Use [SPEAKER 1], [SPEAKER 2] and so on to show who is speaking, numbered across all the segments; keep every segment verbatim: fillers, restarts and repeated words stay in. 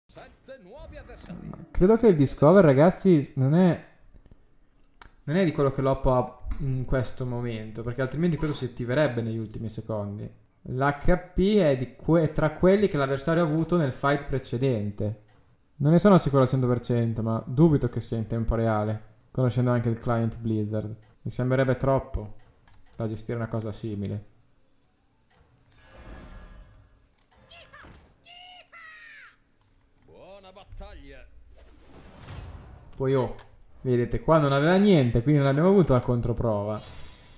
[SPEAKER 1] Sette nuovi avversari.
[SPEAKER 2] Credo che il Discover, ragazzi, non è... Non è di quello che l'Oppo ha in questo momento, perché altrimenti quello si attiverebbe negli ultimi secondi. L'H P è di que- tra quelli che l'avversario ha avuto nel fight precedente. Non ne sono sicuro al cento per cento, ma dubito che sia in tempo reale, conoscendo anche il client Blizzard. Mi sembrerebbe troppo da gestire una cosa simile.
[SPEAKER 1] Buona battaglia.
[SPEAKER 2] Poi oh, vedete, qua non aveva niente, quindi non abbiamo avuto la controprova.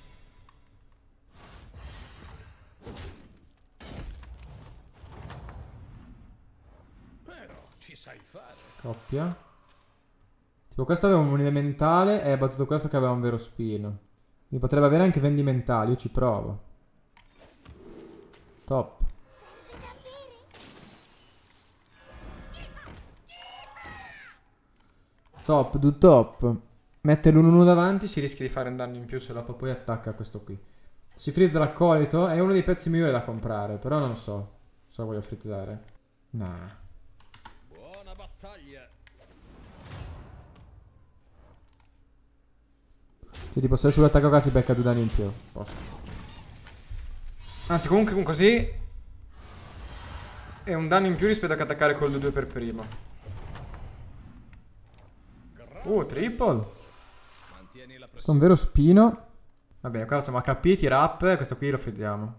[SPEAKER 1] Però ci sai fare.
[SPEAKER 2] Coppia. Tipo questo aveva un elementale e ha battuto questo che aveva un vero spino. Quindi potrebbe avere anche vendimentali, io ci provo. Top. Top, do top. Mette l'uno uno davanti, si rischia di fare un danno in più se dopo poi attacca questo qui. Si frizza l'accolito, è uno dei pezzi migliori da comprare, però non so. So voglio frizzare. Nah.
[SPEAKER 1] Buona battaglia.
[SPEAKER 2] Cioè tipo se sull'attacco qua si becca due danni in più. Posso. Anzi comunque con così è un danno in più rispetto a che attaccare col due per primo. Uh, triple.
[SPEAKER 1] Mantieni la
[SPEAKER 2] Questo è un
[SPEAKER 1] pressione.
[SPEAKER 2] vero spino. Va bene, qua siamo H P, tira up, questo qui lo frizziamo.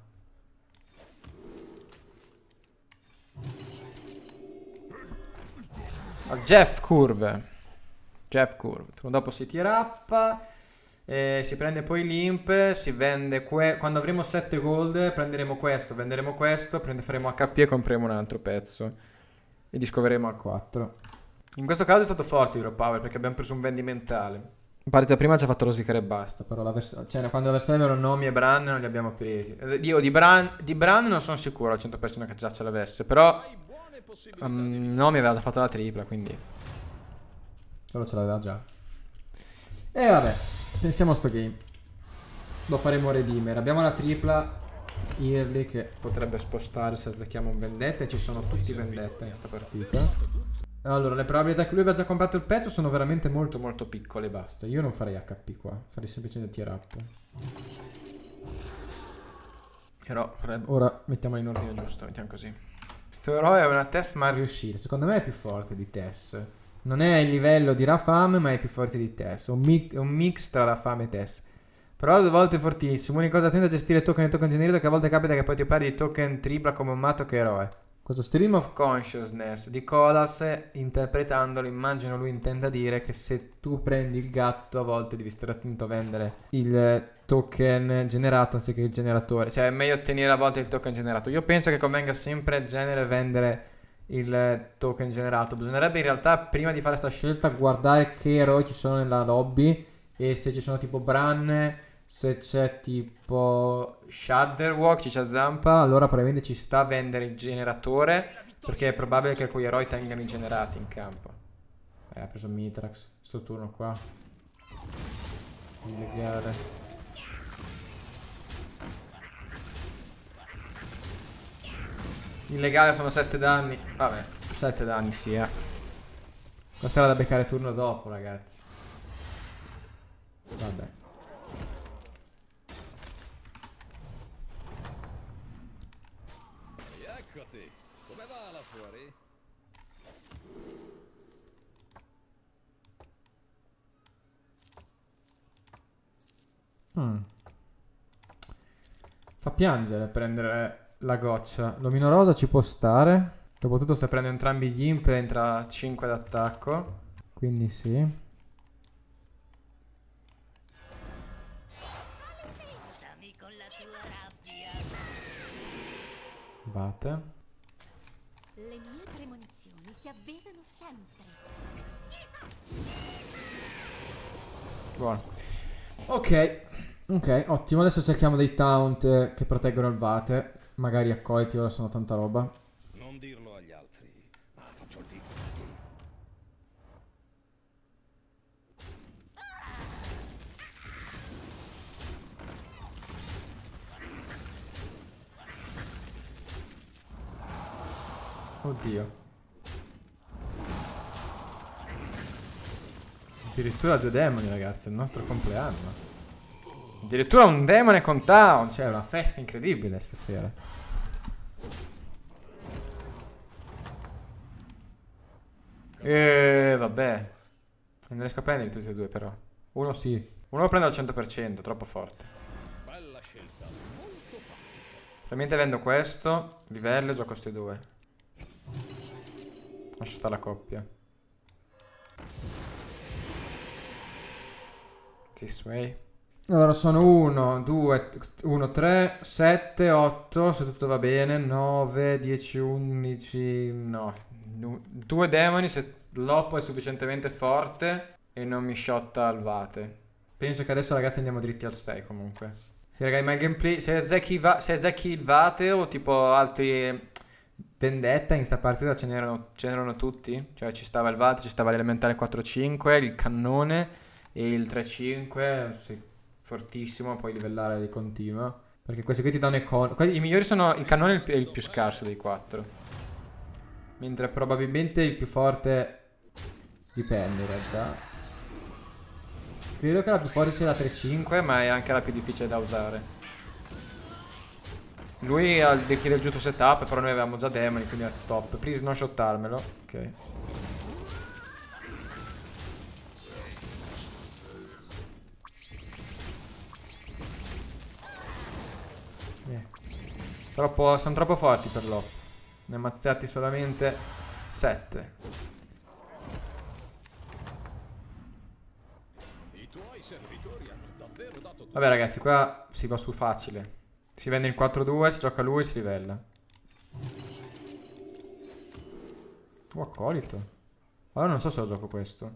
[SPEAKER 2] Al Jeff Curve. Jeff Curve. Dopo si tira up. E si prende poi l'imp. Si vende que quando avremo sette gold. Prenderemo questo, venderemo questo. Prende, faremo H P e compriamo un altro pezzo. E discoveremo al quattro. In questo caso è stato forte Hero Power perché abbiamo preso un vendimentale. In partita prima ci ha fatto rosicare e basta. Però cioè, quando l'avversario aveva Nomi e Bran non li abbiamo presi. Io di Bran, di Bran non sono sicuro al cento per cento che già ce l'avesse. Però
[SPEAKER 1] Hai buone possibilità
[SPEAKER 2] um,
[SPEAKER 1] di
[SPEAKER 2] Nomi aveva fatto la tripla, quindi quello ce l'aveva già. E vabbè, pensiamo a sto game. Lo faremo redeemer. Abbiamo la tripla Early che potrebbe spostare se azzecchiamo un vendetta. E ci sono tutti vendetta in questa partita. Allora, le probabilità che lui abbia già comprato il pezzo sono veramente molto molto piccole e basta. Io non farei H P qua, farei semplicemente tier up. Però ora mettiamo in ordine giusto, mettiamo così. Questo eroe è una Tess mal riuscita. Secondo me è più forte di Tess. Non è il livello di Rafam, ma è più forte di Tess. È un, mi un mix tra Rafam e Tess. Però due volte fortissimo. Unica cosa, attento a gestire token e token generico, che a volte capita che poi ti perdi token tripla come un matto che eroe. Questo stream of consciousness di Colas, interpretandolo, immagino lui intenda dire che se tu prendi il gatto a volte devi stare attento a vendere il token generato anziché il generatore. Cioè è meglio ottenere a volte il token generato. Io penso che convenga sempre in genere vendere il token generato. Bisognerebbe in realtà prima di fare questa scelta guardare che eroi ci sono nella lobby e se ci sono tipo Bran, se c'è tipo Shudderwalk, Ciccia Zampa, allora probabilmente ci sta a vendere il generatore perché è probabile che quei eroi tengano i generati in campo. Eh, ha preso Mitrax, sto turno qua. Illegale. Illegale sono sette danni. Vabbè, sette danni sì, eh. Questa era da beccare turno dopo, ragazzi. Vabbè.
[SPEAKER 1] Eccoti. Come va là fuori?
[SPEAKER 2] Hmm. Fa piangere prendere la goccia. L'omino rosa ci può stare. Dopotutto se prendo entrambi gli imp entra cinque d'attacco. Quindi sì. Bate.
[SPEAKER 3] Le mie premonizioni si avverano sempre.
[SPEAKER 2] Buono. Ok. Ok, ottimo. Adesso cerchiamo dei taunt che proteggono il Vate. Magari accolti, ora sono tanta roba.
[SPEAKER 1] Non dirlo agli altri, ma faccio il tifo.
[SPEAKER 2] Oddio. Addirittura due demoni, ragazzi, è il nostro compleanno. Addirittura un demone con town. Cioè, è una festa incredibile stasera. E vabbè. Non riesco a prendere tutti e due, però. Uno sì. Uno lo prendo al cento per cento, troppo forte.
[SPEAKER 1] Bella scelta, molto pratica.
[SPEAKER 2] Probabilmente vendo questo, livello e gioco questi due. Lascio stare la coppia. This way. Allora sono uno, due, uno, tre, sette, otto, se tutto va bene, nove, dieci, undici, no. Due demoni se l'oppo è sufficientemente forte e non mi shotta al vate. Penso che adesso ragazzi andiamo dritti al sei comunque. Sì ragazzi, ma il gameplay, se azzecchi, va se azzecchi il vate o tipo altri vendetta in sta partita ce n'erano, ce n'erano tutti. Cioè ci stava il vate, ci stava l'elementare quattro cinque, il cannone e il tre cinque, sì, fortissimo, puoi livellare di continuo. Perché questi qui ti danno econ. I migliori sono, il cannone è il più, è il più scarso dei quattro. Mentre probabilmente il più forte dipende in realtà. Credo che la più forte sia la tre cinque, ma è anche la più difficile da usare. Lui ha il chiede il giusto setup, però noi avevamo già demoni, quindi è top. Please non shottarmelo. Ok. Yeah. Troppo, sono troppo forti per l'op. Ne ammazzati solamente sette.
[SPEAKER 1] I tuoi servitori hanno davvero dato tutto.
[SPEAKER 2] Vabbè ragazzi, qua si va su facile. Si vende in quattro due, si gioca lui e si livella. Oh, accolito. Allora non so se lo gioco questo.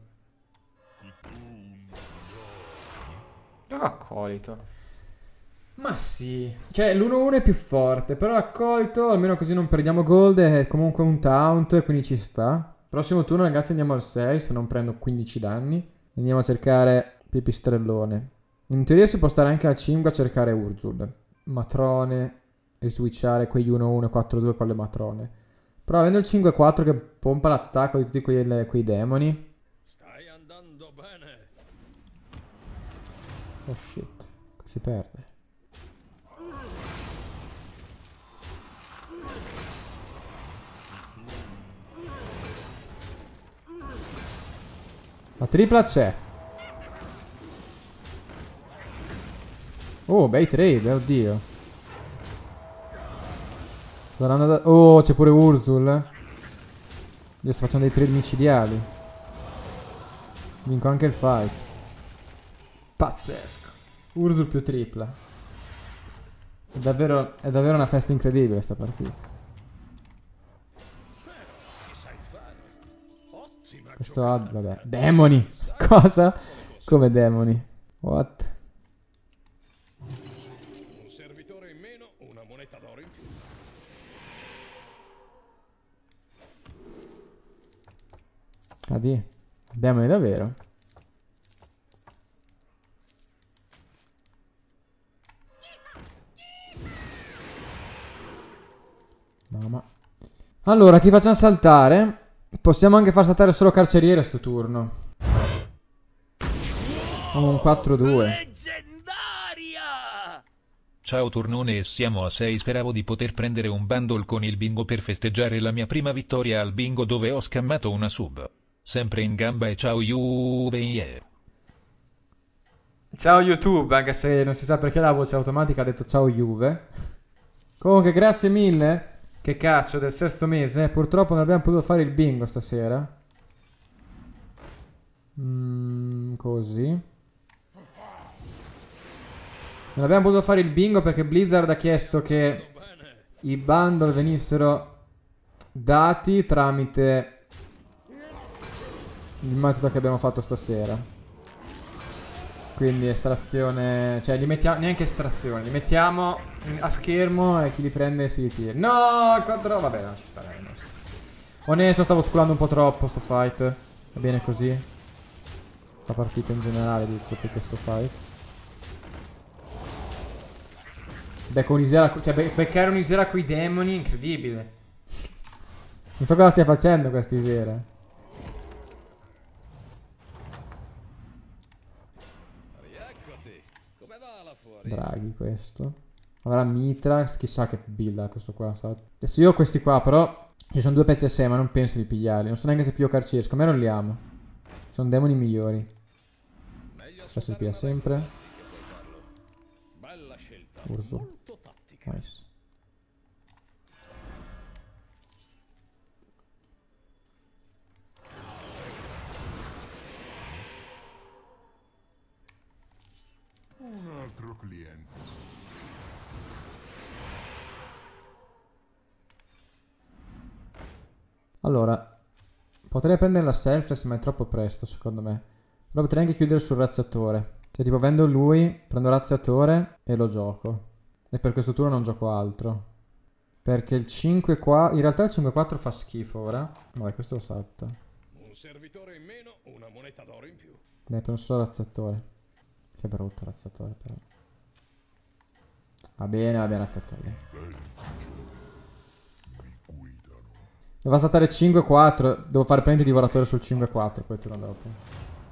[SPEAKER 2] Gioco accolito. Ma sì. Cioè l'uno uno è più forte, però accolito, almeno così non perdiamo gold, è comunque un taunt, quindi ci sta. Prossimo turno ragazzi andiamo al sei, se non prendo quindici danni. Andiamo a cercare Pipistrellone. In teoria si può stare anche al cinque a cercare Urzul, matrone e switchare quegli uno uno e quattro due con le matrone. Però avendo il cinque quattro che pompa l'attacco di tutti quei, quei demoni.
[SPEAKER 1] Stai andando bene.
[SPEAKER 2] Oh shit, si perde. La tripla c'è. Oh, bei trade, oddio. Da... Oh, c'è pure Urzul. Io sto facendo dei trade micidiali. Vinco anche il fight. Pazzesco. Urzul più tripla. È davvero, è davvero una festa incredibile sta partita. Questo ha, vabbè, demoni. Cosa? Come demoni? What?
[SPEAKER 1] Un servitore in meno, una moneta d'oro in più.
[SPEAKER 2] Adì. Demoni davvero? Mamma. Allora, chi facciamo saltare? Possiamo anche far saltare solo carceriere sto turno. Un quattro due.
[SPEAKER 4] Ciao turnone e siamo a sei. Speravo di poter prendere un bundle con il bingo per festeggiare la mia prima vittoria al bingo dove ho scammato una sub. Sempre in gamba e ciao Juve. Yeah.
[SPEAKER 2] Ciao YouTube, anche se non si sa perché la voce automatica ha detto ciao Juve. Comunque grazie mille. Che cazzo del sesto mese. Purtroppo non abbiamo potuto fare il bingo stasera. Mm, così. Non abbiamo potuto fare il bingo perché Blizzard ha chiesto che i bundle venissero dati tramite il metodo che abbiamo fatto stasera. Quindi estrazione, cioè li mettiamo, neanche estrazione, li mettiamo a schermo e chi li prende si tira. No, il quattro, vabbè, non ci sta bene. Onesto, stavo sculando un po' troppo sto fight. Va bene così. La partita in generale di questo fight. Becco un'isera, cioè be beccare un'isera coi demoni, incredibile. Non so cosa stia facendo questa isera. Draghi questo. Avrà Mitrax, chissà che build ha questo qua. Adesso io ho questi qua, però ci sono due pezzi a sé, ma non penso di pigliarli. Non so neanche se piglio Carcieri, secondo me non li amo. Sono demoni migliori. Questo si piglia sempre.
[SPEAKER 1] Bella scelta.
[SPEAKER 2] Urso.
[SPEAKER 1] Molto tattica.
[SPEAKER 2] Nice.
[SPEAKER 5] Un altro cliente.
[SPEAKER 2] Allora, potrei prendere la selfless, ma è troppo presto, secondo me. Però potrei anche chiudere sul razziatore. Cioè, tipo, vendo lui, prendo razziatore e lo gioco. E per questo turno non gioco altro. Perché il cinque qua... In realtà il cinque quattro fa schifo ora. Vabbè, questo lo salta.
[SPEAKER 1] Un servitore in meno, una moneta d'oro in più.
[SPEAKER 2] Dai, prendo solo razziatore. Che brutto razziatore, però. Va bene, va bene, razziatore. Devo saltare cinque quattro. Devo fare prendere divoratore sul cinque quattro. Poi turno dopo.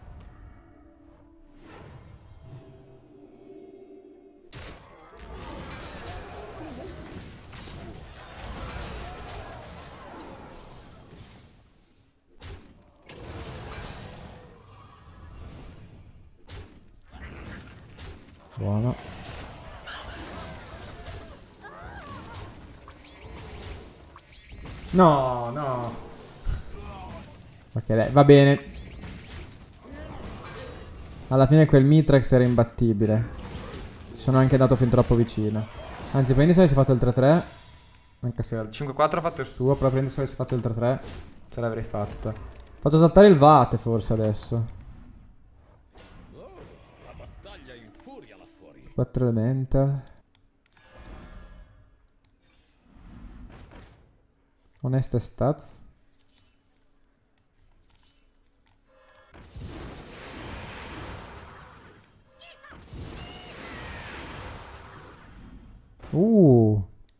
[SPEAKER 2] Buono. No, no. Ok, dai, va bene. Alla fine quel Mitrax era imbattibile. Ci sono anche andato fin troppo vicino. Anzi, prendi se avessi fatto il tre tre. Anche se il cinque quattro ha fatto il suo, però prendi se avessi fatto il tre tre. Ce l'avrei fatta. Faccio saltare il Vate forse adesso.
[SPEAKER 1] Oh, la battaglia infuria là fuori.
[SPEAKER 2] quattro elemental. Oneste stats. Uh.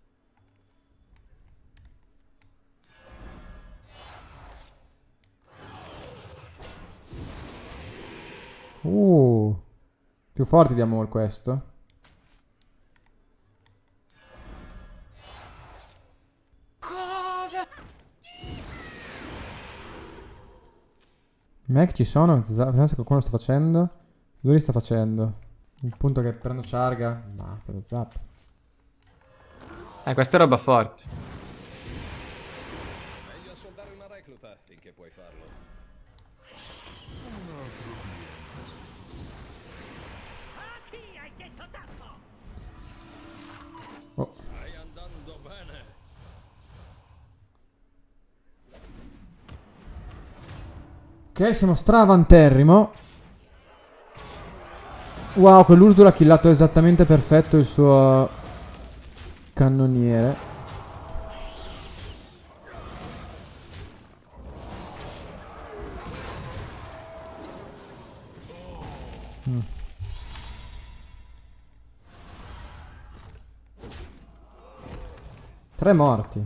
[SPEAKER 2] Uh. Più forti di Amor questo. Mac ci sono, vediamo se qualcuno lo sta facendo. Lui li sta facendo. Il punto che prendo Charga. No, prendo Zap.
[SPEAKER 6] Eh, questa è roba forte.
[SPEAKER 1] Meglio assoldare una recluta finché puoi farlo.
[SPEAKER 2] Oh.
[SPEAKER 1] Stai andando bene.
[SPEAKER 2] Ok, siamo stravanterrimo. Wow, quell'Ursula ha killato esattamente perfetto il suo cannoniere. Mm. Tre morti.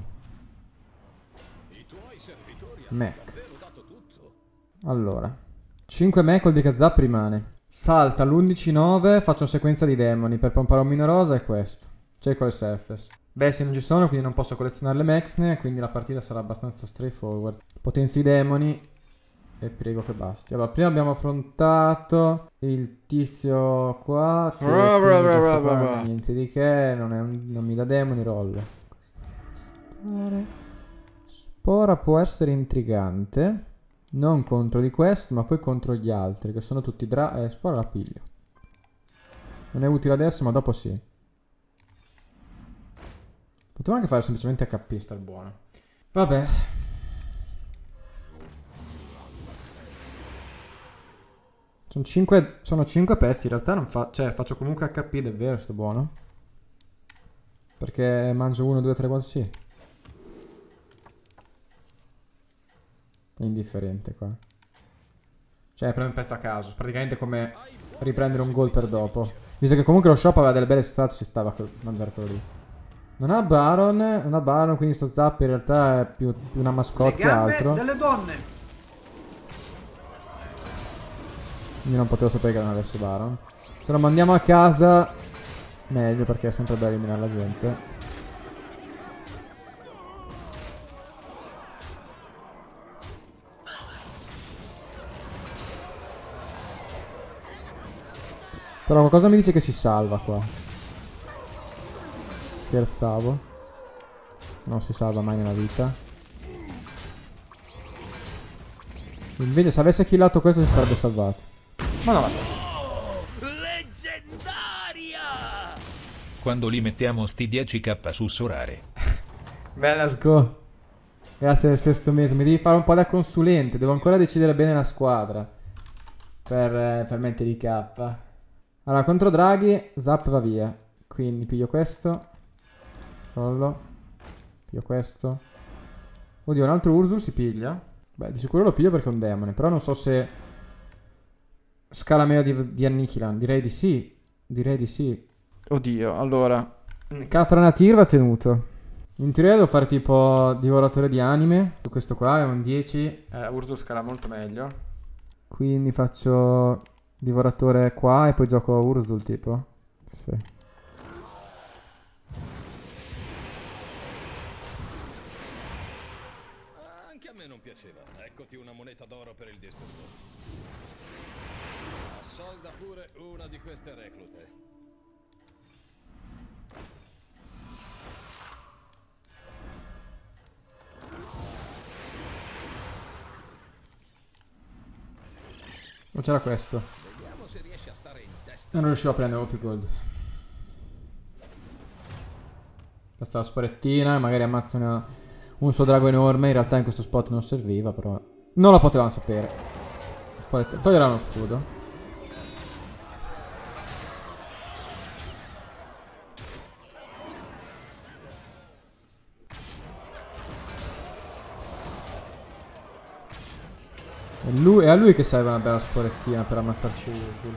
[SPEAKER 1] I tuoi servitori hanno
[SPEAKER 2] Mac.
[SPEAKER 1] davvero dato tutto.
[SPEAKER 2] Allora, cinque Mac, col di Zap rimane. Salta l'undici nove, faccio una sequenza di demoni per pompare un mino rosa e questo. Cerco le selfless. Bestie non ci sono, quindi non posso collezionare le Mexne, quindi la partita sarà abbastanza straightforward. Potenzio i demoni e prego che basti. Allora, prima abbiamo affrontato il tizio qua, che
[SPEAKER 6] Bra, bra, bra,
[SPEAKER 2] questo
[SPEAKER 6] bra,
[SPEAKER 2] qua
[SPEAKER 6] bra.
[SPEAKER 2] non è niente di che, non, è un- non mi dà demoni, rollo. Spora può essere intrigante. Non contro di questo, ma poi contro gli altri, che sono tutti dra... Eh, Spora la piglio. Non è utile adesso, ma dopo sì. Potevo anche fare semplicemente H P, star buono. Vabbè. Sono cinque, sono cinque pezzi, in realtà non fa... Cioè, faccio comunque H P, davvero, sto buono. Perché mangio uno, due, tre, quattro, sì. È indifferente qua. Cioè, prendo un pezzo a caso. Praticamente come riprendere un gol per dopo. Visto che comunque lo shop aveva delle belle stats, ci stava a mangiare quello lì. Non ha Baron, non ha Baron, quindi sto Zap in realtà è più, più una mascotte che altro.
[SPEAKER 7] delle donne.
[SPEAKER 2] Io non potevo sapere che non avesse Baron. Se lo mandiamo a casa Meglio perché è sempre bello eliminare la gente. Però qualcosa mi dice che si salva qua. Scherzavo. Non si salva mai nella vita. Invece se avesse killato questo si sarebbe salvato. Ma no.
[SPEAKER 7] Leggendaria!
[SPEAKER 4] Quando li mettiamo sti dieci k su Sorare.
[SPEAKER 2] Beh, let's go. Grazie del sesto mese. Mi devi fare un po' da consulente. Devo ancora decidere bene la squadra. Per, eh, per mente di K. Allora, contro Draghi, Zap va via. Quindi piglio questo. Collo. Piglio questo. Oddio, un altro Ursul si piglia. Beh, di sicuro lo piglio perché è un demone. Però non so se scala meglio di, di Annihilan. Direi di sì. Direi di sì. Oddio, allora Katranatir va tenuto. In teoria devo fare tipo divoratore di anime. Questo qua è un dieci. eh, Ursul scala molto meglio. Quindi faccio divoratore qua e poi gioco Ursul tipo. Sì.
[SPEAKER 1] Anche a me non piaceva. Eccoti una moneta d'oro per il distruttore. Assolda pure una di queste reclute.
[SPEAKER 2] Non c'era questo.
[SPEAKER 1] Vediamo se riesce a stare in testa.
[SPEAKER 2] Non riuscivo a prendere più gold. Basta la sporettina e magari ammazza una, un suo drago enorme. In realtà in questo spot non serviva, però non lo potevano sapere. Toglierà uno scudo. È, lui, è a lui che serve una bella sporettina per ammazzarci Ursul.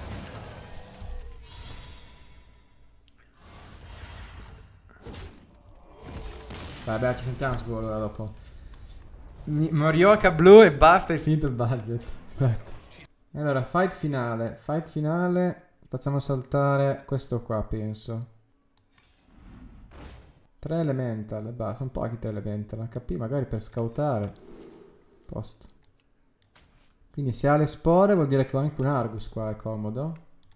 [SPEAKER 2] Vabbè, ci sentiamo su allora dopo. Morioka blu e basta, è finito il budget. Allora, fight finale. Fight finale. Facciamo saltare questo qua, penso. Tre elemental e basta. Un po' anche tre elemental. H P magari per scoutare. Post. Quindi se ha le spore vuol dire che ho anche un Argus qua, è comodo.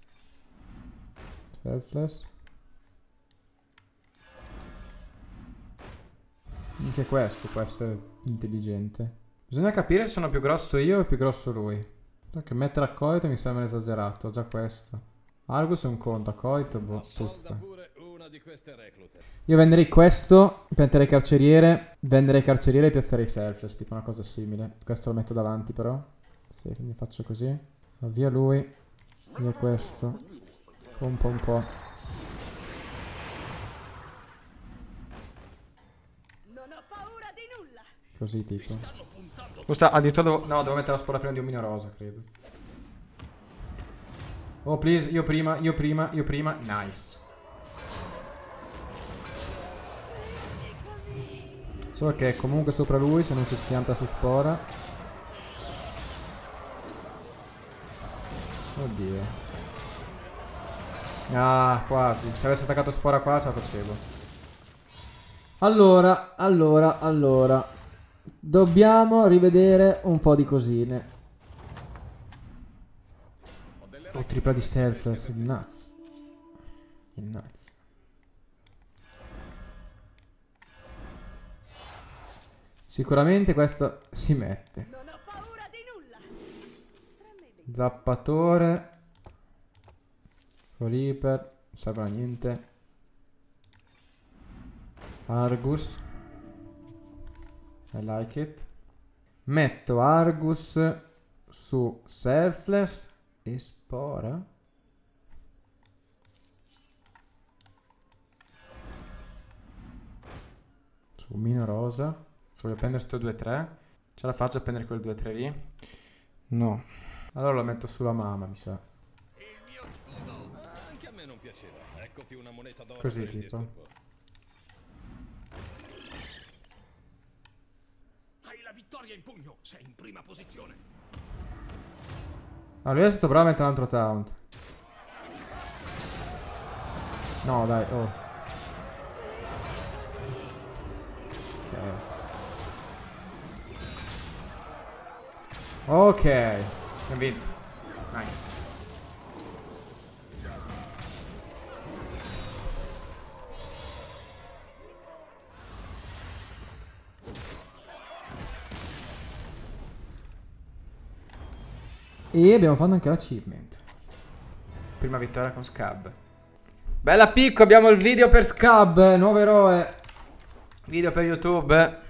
[SPEAKER 2] Selfless. Anche questo può essere intelligente. Bisogna capire se sono più grosso io o più grosso lui. Perché mettere a coito mi sembra esagerato. Ho già questo. Argus è un conto, a coito, boh, puzza. Io venderei questo, pianterei carceriere, venderei carceriere e piazzerei selfless, tipo una cosa simile. Questo lo metto davanti però. Sì, quindi faccio così. Va via lui. Via questo. Un po' un po'. Così tipo. Questa addirittura devo... No, devo mettere la spora prima di omino rosa, credo. Oh, please, io prima, io prima, io prima. Nice. Solo che comunque sopra lui, se non si schianta su spora. Oddio. Ah, quasi. Se avessi attaccato spora qua, ce la facevo. Allora, allora, allora. Dobbiamo rivedere un po' di cosine. Oh, tripla di selfless, il nuts. Il nuts. Sicuramente questo si mette.
[SPEAKER 3] Non ho paura di nulla.
[SPEAKER 2] Zappatore. Reaper. Non serve a niente. Argus. I like it. Metto Argus su Selfless e spora. Su Mino Rosa. Se voglio prendere sto due tre. Ce la faccio a prendere quel due tre lì? No. Allora lo metto sulla mamma, mi sa.
[SPEAKER 1] Il mio scudo. Anche a me non piaceva. Eccoti una moneta d'oro.
[SPEAKER 2] Così tipo.
[SPEAKER 1] Vittoria in pugno, sei in prima posizione.
[SPEAKER 2] Ah, lui è stato bravo a mettere un altro taunt. No, dai, oh. Ok. Ok. Abbiamo vinto. Nice. E abbiamo fatto anche l'achievement. Prima vittoria con Scab. Bella picco, abbiamo il video per Scab, nuovo eroe. Video per YouTube.